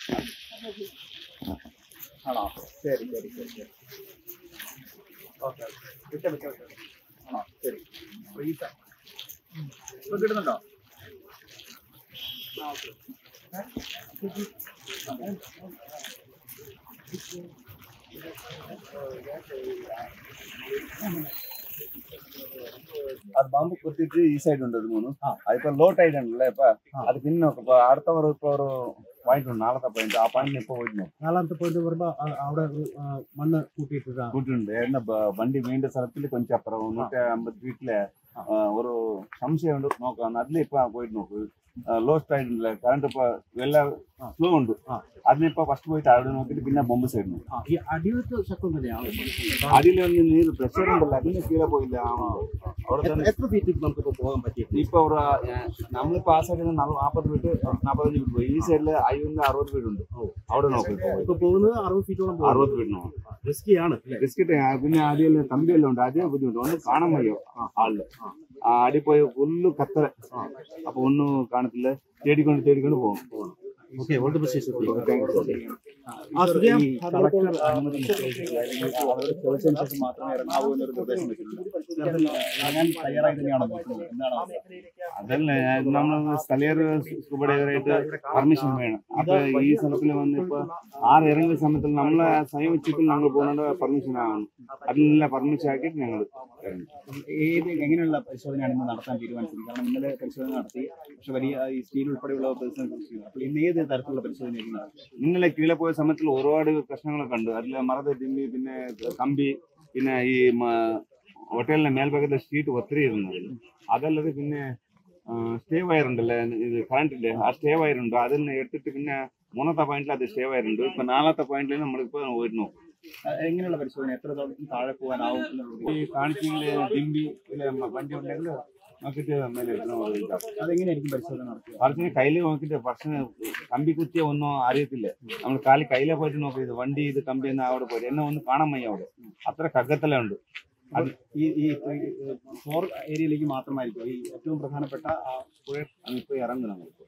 ആണോ? ശരി ശരി ശരി ശരി. ഓക്കെ വിട്ടോ വിട്ടോ വിട്ടോ. ആണോ? ശരി. ഫ്രീസ് ഇപ്പൊ കിട്ടുന്നുണ്ടോ? ആ ഓക്കെ. அது பாம்பு குத்திட்டு ஈ சைடு உண்டு மூணு அது இப்போ லோ டைட் உண்டுல்ல இப்போ அது பின்ன இப்போ அடுத்த ஒரு இப்போ ஒரு பாயிண்ட் ഉണ്ട് നാളത്തെ പോയിന്റ് ആ പോയിന്റ് ഇപ്പോൾ പോയിരുന്നു നാലാമത്തെ പോയിന്റ് വരുമ്പോ അവിടെ മണ്ണ് കൂട്ടിയിട്ടുണ്ട് എന്നെ വണ്ടി വീണ്ട സ്ഥലത്തിൽ കൊഞ്ചം അപ്പുറം 150 ഫീറ്റിലെ ഒരു സംശയമുണ്ട് നോക്കാം അതിൽ ഇപ്പൊ പോയിട്ട് നോക്ക് ലോ സ്റ്റൈഡ് ഉണ്ടല്ലേ കറണ്ട് ഇപ്പൊ എല്ലാ ഫ്ലോ ഉണ്ട് അതിനിപ്പോ ഫസ്റ്റ് പോയിട്ട് അവിടെ നോക്കിയിട്ട് പിന്നെ ബൊമ്പ് സൈഡ് അടിയിലത്തെ ശക്തം തന്നെയാണ് അടിയിൽ വന്ന് നീര് പ്രഷർ ഉണ്ടല്ലോ അതിന് കീഴെ പോയില്ല അവിടെ എത്ര ഫീറ്റ് നമുക്കിപ്പോ പോകാൻ പറ്റിയത് ഇപ്പൊ ഒരു നമ്മളിപ്പോ ആ സൈഡിൽ 40 ഫീറ്റ് 45 ഫീറ്റ് പോയി ഈ സൈഡിൽ 50-60 ഫീറ്റ് ഉണ്ട് അവിടെ നോക്കും ഇപ്പൊ പോകുന്നത് 60 ഫീറ്റോളം 60 ഫീറ്റ് നോക്കും റിസ്കിയാണ് ബിസ്ക്കറ്റ് പിന്നെ അടിയിൽ കമ്പിയെല്ലാം ഉണ്ട് അതേ ബുദ്ധിമുട്ട് ഒന്ന് കാണാൻ വയ്യോ ആളില് അടി പോയി ഫുള്ള് കത്തറ അപ്പൊ ഒന്നും കാണത്തില്ല തേടിക്കൊണ്ട് പോകും okay all the best collector അനുമതി അവരോട് ചോദിച്ചതിന് ശേഷം മാത്രമേ ഇറങ്ങാവൂ എന്നൊരു നിർദ്ദേശം വെച്ചിട്ടുണ്ട്. ഇറങ്ങാൻ തയ്യാറായി തന്നെയാണോ നോക്കുന്നത്? എന്താണ് അതല്ല നമ്മൾ സ്ഥലീയർ സ്കൂബഡൈവറായിട്ട് പെർമിഷൻ വേണം അപ്പൊ ഈ സ്ഥലത്തിൽ വന്ന് ഇപ്പൊ ആറ് ഇറങ്ങിയ സമയത്ത് നമ്മളെ സ്വയം വെച്ചിട്ട് ഞങ്ങൾ പോകുന്ന പെർമിഷൻ ആവണം അതിനെല്ലാം പെർമിഷൻ ആക്കിയിട്ട് ഞങ്ങൾ ഇറങ്ങി. എങ്ങനെയുള്ള പരിശോധനയാണ് ഇന്ന് നടത്താൻ തീരുമാനിച്ചത്? കാരണം ഇന്നലെ പരിശോധന നടത്തി, പക്ഷെ വലിയ ഈ സ്റ്റീൽ ഉൾപ്പെടെയുള്ള അപ്പോൾ ഇന്ന് ഏത് തരത്തിലുള്ള പരിശോധനയായിരിക്കും നടത്തുന്നത്? ഇന്നലെ കീഴെ പോയ സമയത്തിൽ ഒരുപാട് പ്രശ്നങ്ങളൊക്കെ ഉണ്ട്. അതിൽ മರದ ദിമ്മി പിന്നെ കമ്പി പിന്നെ ഈ ഹോട്ടലിന്റെ മേൽഭാഗത്തെ ഷീറ്റ് ഒത്തിരി ഇരുന്നത് അതല്ലാതെ പിന്നെ സ്റ്റേ വയർ ഉണ്ടല്ലേ ഇത് കറണ്ടിന്റെ ആ സ്റ്റേ വയർ ഉണ്ട് അതിൽ എടുത്തിട്ട് പിന്നെ മൂന്നാമത്തെ പോയിന്റിൽ അത് സ്റ്റേ വയർ ഉണ്ട്. ഇപ്പൊ നാലാമത്തെ പോയിന്റിൽ നമ്മളിപ്പോ വരുന്നു. എങ്ങനെയുള്ള പരിശോധന എത്ര താഴെ പോകാനാവും? ഈ കാണിച്ചില് ദിമ്പി വണ്ടി ഉണ്ടെങ്കിൽ നോക്കിട്ട് മേലെ അതെങ്ങനെയായിരിക്കും പരിശോധന നടത്തുക? പറഞ്ഞ കയ്യിൽ നോക്കിട്ട് പ്രശ്നം കമ്പി കുത്തിയ ഒന്നും അറിയത്തില്ല. നമ്മൾ കയ്യിലെ പോയിട്ട് നോക്കിയത് വണ്ടി ഇത് കമ്പി എന്ന് അവിടെ പോയിട്ട് എന്നെ ഒന്ന് കാണാൻ വയ്യ അവിടെ അത്ര കగ్గത്തെല്ലാം ഉണ്ട്. ഈ ഫോർ ഏരിയയിലേക്ക് മാത്രമായിരിക്കും ഈ ഏറ്റവും പ്രധാനപ്പെട്ട ആ പുഴ ഇപ്പൊ ഇറങ്ങും നമ്മളിപ്പോ.